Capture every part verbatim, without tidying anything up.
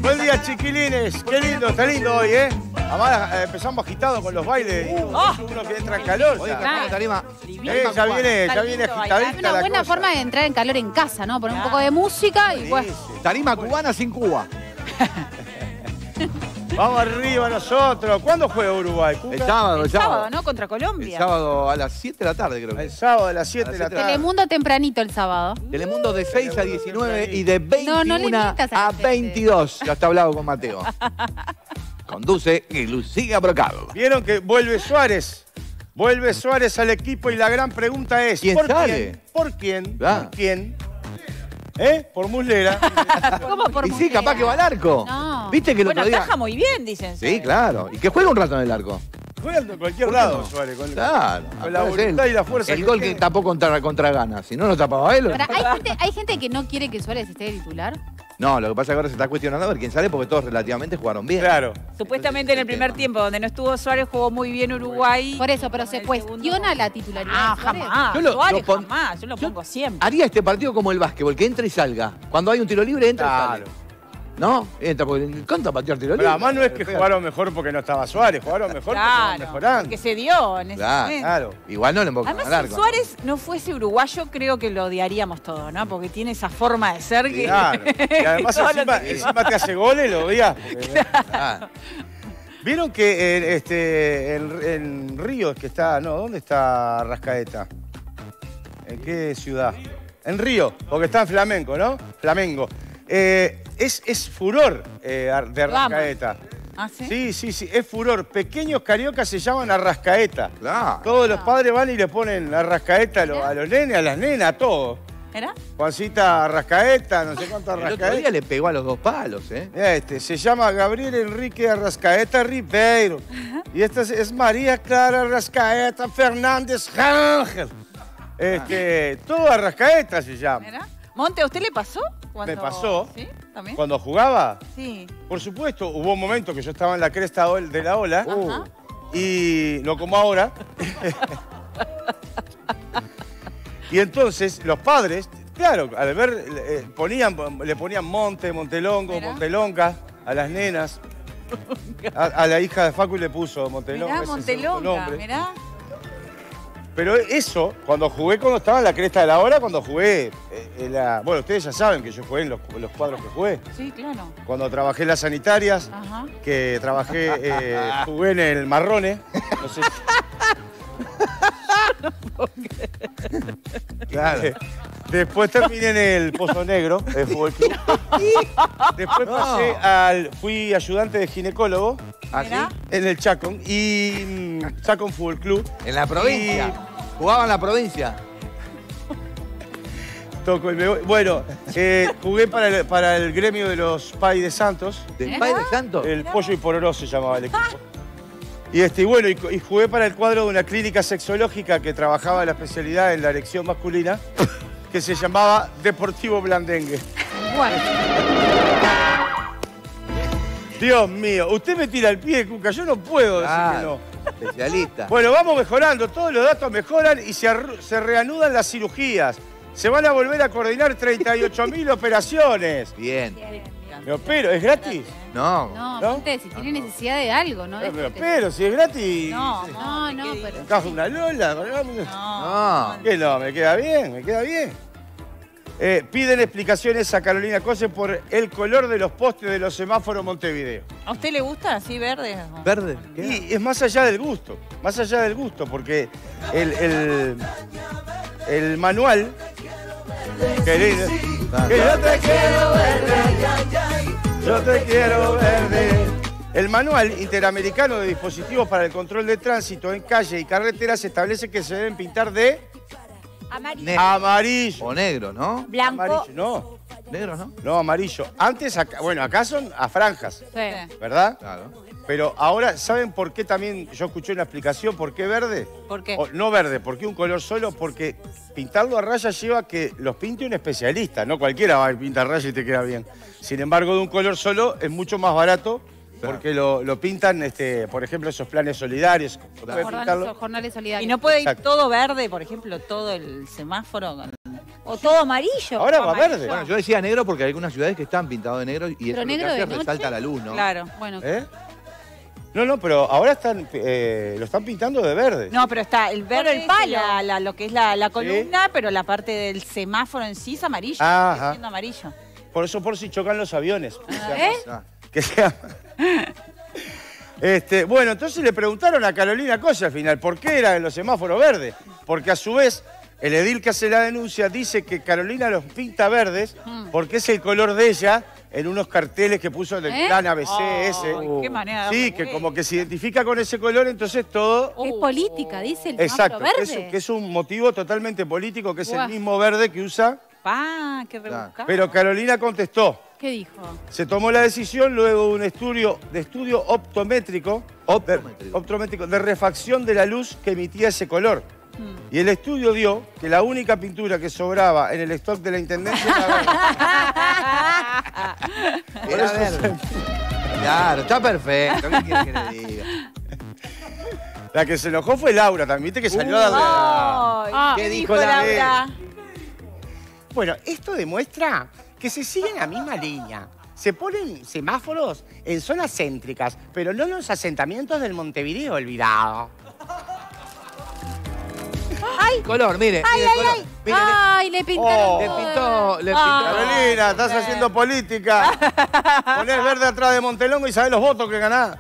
Buen día, chiquilines. Qué lindo, está lindo hoy, ¿eh? Además, eh, empezamos agitados con los bailes. Uh, oh. Uno que entra en calor. Oye, Ya, tarima. Eh, ya viene, ya viene agitadita. Es una buena la cosa. forma de entrar en calor en casa, ¿no? Poner un poco de música y pues... Tarima cubana sin Cuba. Vamos arriba nosotros. ¿Cuándo juega Uruguay? El sábado, el El sábado. sábado, ¿no? Contra Colombia. El sábado a las siete de la tarde, creo que. El sábado a las siete de la tarde. Telemundo tempranito el sábado. Telemundo de seis a diecinueve y de veintiuno No, no le mientas a la a gente. veintidós. Ya está hablado con Mateo. Conduce y Lucía Brocal. Vieron que vuelve Suárez. Vuelve Suárez al equipo y la gran pregunta es... ¿Quién ¿por sale? quién? ¿Por quién? Ah. ¿Por quién? ¿Eh? Por Muslera. ¿Cómo por Y sí, Muslera? capaz que va al arco. No. ¿Viste que el Bueno, otro día... ataja muy bien, dicen. Sí, claro. Y que juegue un rato en el arco. Juega en cualquier ¿Por qué lado, no? Suárez. Con, Claro. con la Puede ser voluntad el- y la fuerza El que gol que tiene. tapó contra, contra Ghana. Si no, lo tapaba él. Ahora, ¿hay, gente, ¿hay gente que no quiere que Suárez esté de titular? No, lo que pasa es que ahora se está cuestionando a ver quién sale porque todos relativamente jugaron bien. Claro. Supuestamente en el primer tiempo, donde no estuvo Suárez, jugó muy bien Uruguay. Por eso, pero se El cuestiona segundo- la titularidad Ah, de Suárez. jamás. Yo lo- Suárez lo pon- jamás. Yo lo yo- pongo siempre. Haría este partido como el básquetbol, que entra y salga. Cuando hay un tiro libre, entra y Claro. sale. ¿No? Entra porque le encanta patear tiro libre. Pero además no es que jugaron mejor porque no estaba Suárez, jugaron mejor porque estaban Claro, mejorando. porque se dio en ese Claro. momento. Claro. Igual no le invocan Además, al si arco. Suárez no fuese uruguayo, creo que lo odiaríamos todo, ¿no? Porque tiene esa forma de ser que... Claro. Y además todo lo encima, tenía. encima te hace goles, lo odias. Claro. ¿Vieron que en, este, en, en Río es que está... No, ¿dónde está Arrascaeta? ¿En qué ciudad? En Río, porque está en Flamengo, ¿no? Flamengo. Eh, es, es furor eh, ar- de Arrascaeta. ¿Ah, sí? Sí, sí, sí, es furor. Pequeños cariocas se llaman Arrascaeta. Claro. Todos los padres van y le ponen Arrascaeta a los, a los nenes, a las nenas, a todos. ¿Era? Juancita Arrascaeta, no sé cuánto El otro día Arrascaeta. le pegó a los dos palos, ¿eh? Mira este, se llama Gabriel Enrique Arrascaeta Ribeiro. Y esta es, es María Clara Arrascaeta Fernández Ángel. Este, todo Arrascaeta se llama. ¿Era? Monte, ¿a usted le pasó? Cuando... Me pasó. ¿Sí? ¿También? Cuando jugaba, Sí. por supuesto, hubo un momento que yo estaba en la cresta ol- de la ola. Ajá. Y no como ahora. Y entonces los padres, claro, al ver, eh, ponían, le ponían Monte, Montelongo, Mirá. Montelonga a las nenas. A, a la hija de Facu le puso Montelonga. Mirá, ese es su Montelonga, nombre. mirá. Pero eso, cuando jugué, cuando estaba en la cresta de la hora, cuando jugué, eh, en la, bueno, ustedes ya saben que yo jugué en los, los cuadros que jugué. Sí, claro. Cuando trabajé en las sanitarias, Ajá. que trabajé, eh, jugué en el Marrone. No sé. Claro. Después terminé en el Pozo Negro, el Fútbol Club. Después pasé al, fui ayudante de ginecólogo ¿Así? Mirá. en el Chacón y mm, Chacón Fútbol Club. En la provincia. Jugaba en la provincia. Toco y me voy. Bueno, eh, jugué para el, para el gremio de los Pais de Santos. ¿Del Padre Santo? El Pollo y Pororó se llamaba el equipo. Y, este, y bueno, y, y jugué para el cuadro de una clínica sexológica que trabajaba en la especialidad en la erección masculina, que se llamaba Deportivo Blandengue. Bueno, Dios mío, usted me tira el pie, Cuca, yo no puedo decir Claro. que no. Especialista. Bueno, vamos mejorando, todos los datos mejoran y se, arru- se reanudan las cirugías. Se van a volver a coordinar treinta y ocho mil operaciones. Bien. Me opero, ¿es gratis? No. no, ¿No? gente, si tiene necesidad de algo, ¿no? Me Déjate. opero, si es gratis. No, No, no, ¿qué pero... Encajo una lola. No. No. ¿Qué no? Me queda bien, me queda bien. Eh, piden explicaciones a Carolina Cose por el color de los postes de los semáforos Montevideo. ¿A usted le gusta así verde? ¿Verde? ¿Qué? Y es más allá del gusto, más allá del gusto, porque el, el, el manual... Querido, que yo te quiero verde, yo te quiero verde. El Manual Interamericano de Dispositivos para el Control de Tránsito en Calle y Carreteras establece que se deben pintar de Amarillo. Negro. amarillo. O negro, ¿no? Blanco. Amarillo, no, Negro, ¿no? no amarillo. Antes, acá, bueno, acá son a franjas, Sí. ¿verdad? Claro. Pero ahora, ¿saben por qué también yo escuché una explicación? ¿Por qué verde? ¿Por qué? O, no verde, ¿por qué un color solo? Porque pintarlo a raya lleva que los pinte un especialista. No cualquiera va a pintar raya y te queda bien. Sin embargo, de un color solo es mucho más barato porque lo, lo pintan, este, por ejemplo, esos planes solidarios. Puede Jornales, pintarlo. jornales solidarios. Y no puede ir Exacto. todo verde, por ejemplo, todo el semáforo. con- O todo amarillo. Ahora va amarillo. verde. Bueno, yo decía negro porque hay algunas ciudades que están pintados de negro y eso Pero lo que negro hace de es resalta noche. la luz, ¿no? Claro. Bueno, ¿Eh? No, no, pero ahora están, eh, lo están pintando de verde. No, pero está el verde, el palo. la- la- lo que es la, la columna, pero la parte del semáforo en sí es amarillo. Ajá. Sigue siendo amarillo. Por eso por si chocan los aviones. Que se ¿Eh? llama- Que se llama- Este, bueno, entonces le preguntaron a Carolina Cosa al final, ¿por qué eran los semáforos verdes? Porque a su vez, el edil que hace la denuncia dice que Carolina los pinta verdes porque es el color de ella en unos carteles que puso del ¿Eh? plan A B C ese. Ay, qué manera de Sí, darle que vuelta. como que se identifica con ese color, entonces todo... es política, dice el Exacto, semáforo que es, verde. que es un motivo totalmente político, que es Guau. el mismo verde que usa... Pa, qué rebuscado. Pero Carolina contestó. ¿Qué dijo? Se tomó la decisión luego de un estudio de estudio optométrico, Optométrico. De, optométrico, de refacción de la luz que emitía ese color. Hmm. Y el estudio dio que la única pintura que sobraba en el stock de la intendencia era verde. Era verde. Claro, está perfecto. ¿Qué quiere que le diga? La que se enojó fue Laura también, viste que salió a darle la- Ay, Ah. ¿Qué ¿Qué dijo dijo la- Laura? Bueno, esto demuestra que se siguen la misma línea. Se ponen semáforos en zonas céntricas, pero no en los asentamientos del Montevideo olvidado. Color, mire. Ay, mire el ay, color. ay. Mire, le- Ay, le pintaron. Oh. le, todo. pintó, le Ah. pintó. Carolina, estás haciendo política. Ponés verde atrás de Montelongo y sabés los votos que ganás.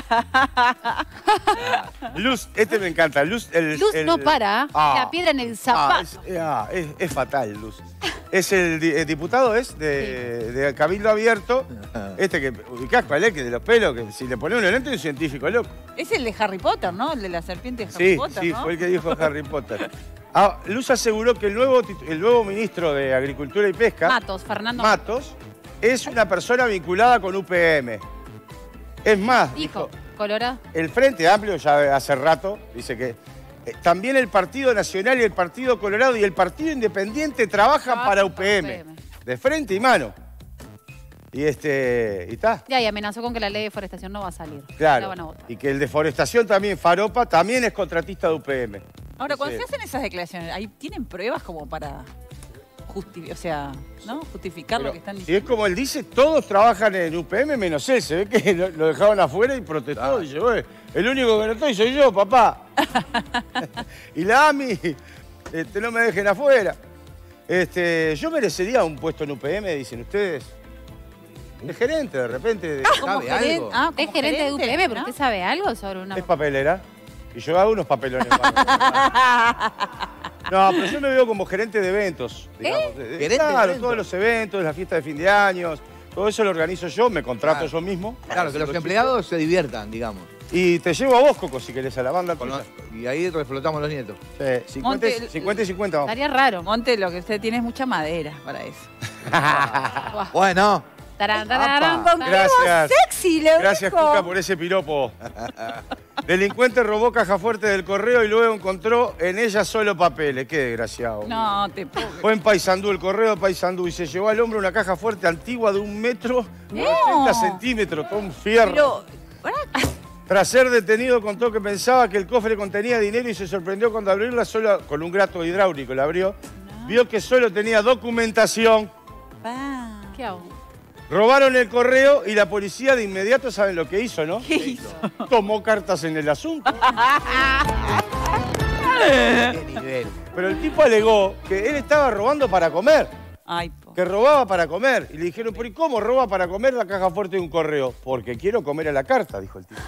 Luz, este me encanta. Luz, el, Luz el- no para. Ah. La piedra en el Ah, zapato. es, ah, es- es fatal, Luz. Es el, di- el diputado, es de, de Cabildo Abierto. Este que ubicás cuál es, que de los pelos, que si le pones un lente es un científico loco. Es el de Harry Potter, ¿no? El de la serpiente de Harry Sí, Potter, sí, ¿no? fue el que dijo Harry Potter. Ah, Luz aseguró que el nuevo, tit- el nuevo ministro de Agricultura y Pesca, Matos, Fernando Matos, es una persona vinculada con U P M. Es más, Dijo, dijo, Colorado. el Frente Amplio ya hace rato dice que eh, también el Partido Nacional y el Partido Colorado y el Partido Independiente trabajan Trabajan para para U P M, U P M. de frente y mano. Y este, y está, Ya, y amenazó con que la ley de deforestación no va a salir. La claro. van a votar. Y que el Deforestación también, Faropa, también es contratista de U P M. Ahora, cuando Sí. se hacen esas declaraciones, ¿ahí tienen pruebas como para justificar, o sea, ¿no? Justificar Pero lo que están si diciendo? es como él dice, todos trabajan en U P M menos él. Se ve que lo, lo dejaron afuera y protestó. Claro. Dice, "Oye, el único que no estoy soy yo, papá. Y la AMI, este, no me dejen afuera. Este, yo merecería un puesto en U P M, dicen ustedes. De gerente, de repente. de- ¿Como ¿Sabe gerente? algo? Ah, Es como gerente de U P M, pero ¿no? ¿usted sabe algo sobre una...? Es papelera. Y yo hago unos papelones. No, pero yo me veo como gerente de eventos. Digamos. De- de- ¿Gerente de claro, eventos? todos los eventos, la fiesta de fin de años, todo eso lo organizo yo, me contrato Claro. yo mismo. Claro, que los empleados se diviertan, digamos. Y te llevo a vos, Coco, si querés, a la banda. Con tuya. los- y ahí reflotamos los nietos. Sí, cincuenta, y- Monte- cincuenta y cincuenta vamos. Estaría raro. Monte, lo que usted tiene es mucha madera para eso. Bueno, Tarán, tarán, Con tarán. Gracias. sexy, le Gracias, dijo. Cuca, por ese piropo. Delincuente robó caja fuerte del correo y luego encontró en ella solo papeles. Qué desgraciado. No, te puedo. Fue en Paysandú, el correo de Paysandú, y se llevó al hombro una caja fuerte antigua de un metro y ochenta centímetros, con un fierro. Pero, pará, Tras ser detenido, contó que pensaba que el cofre contenía dinero y se sorprendió cuando abrirla solo con un grato hidráulico. La abrió. Vio que solo tenía documentación. pa. ¿Qué hago? Robaron el correo y la policía de inmediato, ¿saben lo que hizo, no? ¿Qué hizo? Tomó cartas en el asunto. qué nivel. Pero el tipo alegó que él estaba robando para comer. Ay, po. Que robaba para comer. Y le dijeron, ¿pero y cómo roba para comer la caja fuerte de un correo? Porque quiero comer a la carta, dijo el tipo.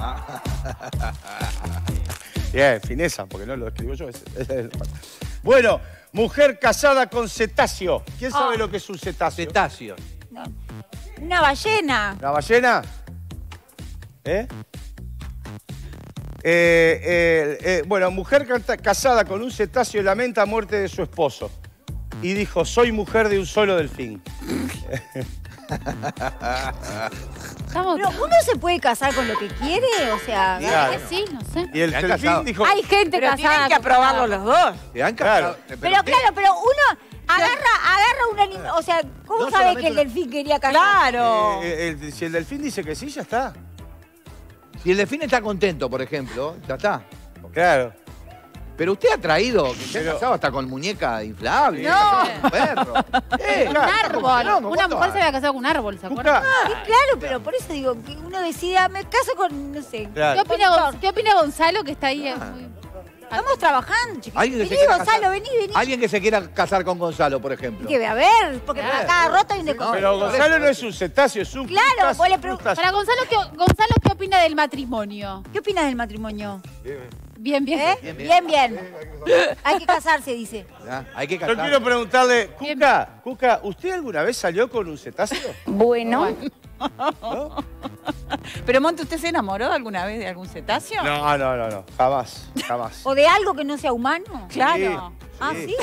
Bien, fineza, porque no lo escribo yo. ese- ese es el- Bueno, mujer casada con cetáceo. ¿Quién sabe Ah. lo que es un cetáceo? Cetáceos. Una ballena. ¿La ballena? ¿Eh? Eh, eh, eh, bueno, mujer canta- casada con un cetáceo lamenta muerte de su esposo. Y dijo, soy mujer de un solo delfín. Estamos... Pero uno se puede casar con lo que quiere, o sea. Claro. que sí, no sé. Y el ¿Se han delfín casado? dijo, Hay gente Pero casada. tienen que con- aprobarlo los dos. ¿Se han Claro. casado? Pero ¿qué? claro, pero uno agarra, agarra un animal. O sea, ¿cómo No sabe solamente que el una- delfín quería casar? Claro. eh, el- si el delfín dice que sí, ya está. Si el delfín está contento, por ejemplo, ya está. Claro. Pero usted ha traído, que se ha Pero- casado hasta con muñeca inflable. No. se ha casado con un perro. Eh, Un claro, árbol. no, Una ¿cuánto mujer hay? se había casado con un árbol, ¿se acuerdan? Cuca, Sí, claro, pero por eso digo que uno decida, me caso con, no sé. Claro. ¿Qué opina, Gon- ¿Qué opina Gonzalo que está ahí? eh, muy- Estamos trabajando, chiquitos. Alguien que se Vení, quiera Gonzalo, casar- vení, vení. Alguien que se quiera casar con Gonzalo, por ejemplo. Que a ver, porque Claro. para cada rota hay un No, descontrol. pero Gonzalo no es un cetáceo, es un Claro, crustáceo, vos le un pregun- crustáceo. Para Gonzalo, ¿qué, Gonzalo, ¿qué opina del matrimonio? ¿Qué opinas del matrimonio? Bien, bien. ¿Eh? Bien, Bien, bien. bien. Hay que casarse, dice. Ah, Hay que Yo casar. quiero preguntarle, Bien. Cuca, Cuca, ¿usted alguna vez salió con un cetáceo? Bueno. ¿No? Pero Monte, ¿usted se enamoró alguna vez de algún cetáceo? No, no, no, no, jamás, jamás. ¿O de algo que no sea humano? Claro. Ah, sí.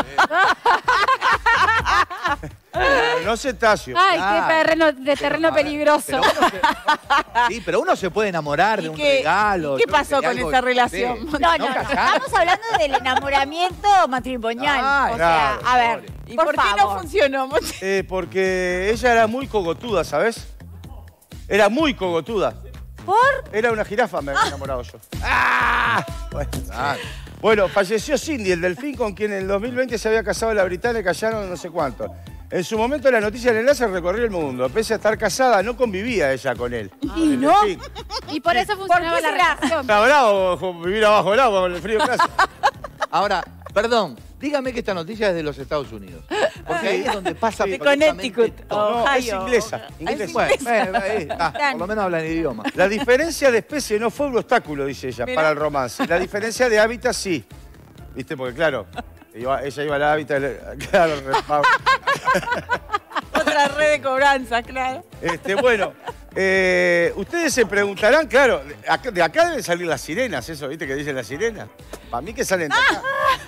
No cetáceo. Ay, Claro. qué terreno, de terreno a ver, peligroso. pero uno se- sí, pero uno se puede enamorar ¿Y de un qué- regalo. y qué yo qué sé, pasó de con algo- esa relación? sí. No, no, no. casar. Estamos hablando del enamoramiento matrimonial. Ay, o sea, claro, a ver, pobre. ¿Y por, por, qué no favor. funcionó, Monte? Eh, porque ella era muy cogotuda, ¿sabes? Era muy cogotuda. ¿Por? Era una jirafa, me había enamorado yo. ¡Ah! Bueno, Ah, Bueno, falleció Cindy, el delfín con quien en el dos mil veinte se había casado la británica, callaron no sé cuánto. En su momento la noticia del enlace recorrió el mundo. Pese a estar casada, no convivía ella con él. ¿Y El no? delfín. Y por eso funcionaba qué la será? relación. Está bravo jo, vivir abajo del agua con el frío que hace. Ahora, perdón, dígame que esta noticia es de los Estados Unidos. Porque ahí es donde pasa De absolutamente Connecticut. todo. No, es Ohio. inglesa. inglesa. Bueno, bueno, ahí está, por lo menos hablan idioma. La diferencia de especie no fue un obstáculo, dice ella, Mirá. para el romance. La diferencia de hábitat sí. ¿Viste? Porque claro, iba- ella iba al hábitat, le- claro, repa- Otra red de cobranza, claro. Este, bueno, eh, ustedes se preguntarán, claro, de acá, de acá deben salir las sirenas, eso, ¿viste que dicen las sirenas? Para mí que salen de acá.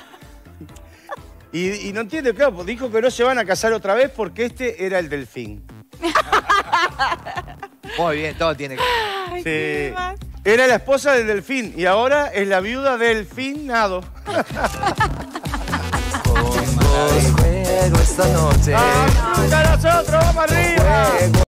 Y, y no entiende, claro, pues dijo que no se van a casar otra vez porque este era el delfín. Muy bien, todo tiene que... Ay, qué Sí. más. Era la esposa del delfín y ahora es la viuda del finado. Juego esta noche. ¡Vamos a nosotros! ¡Vamos arriba!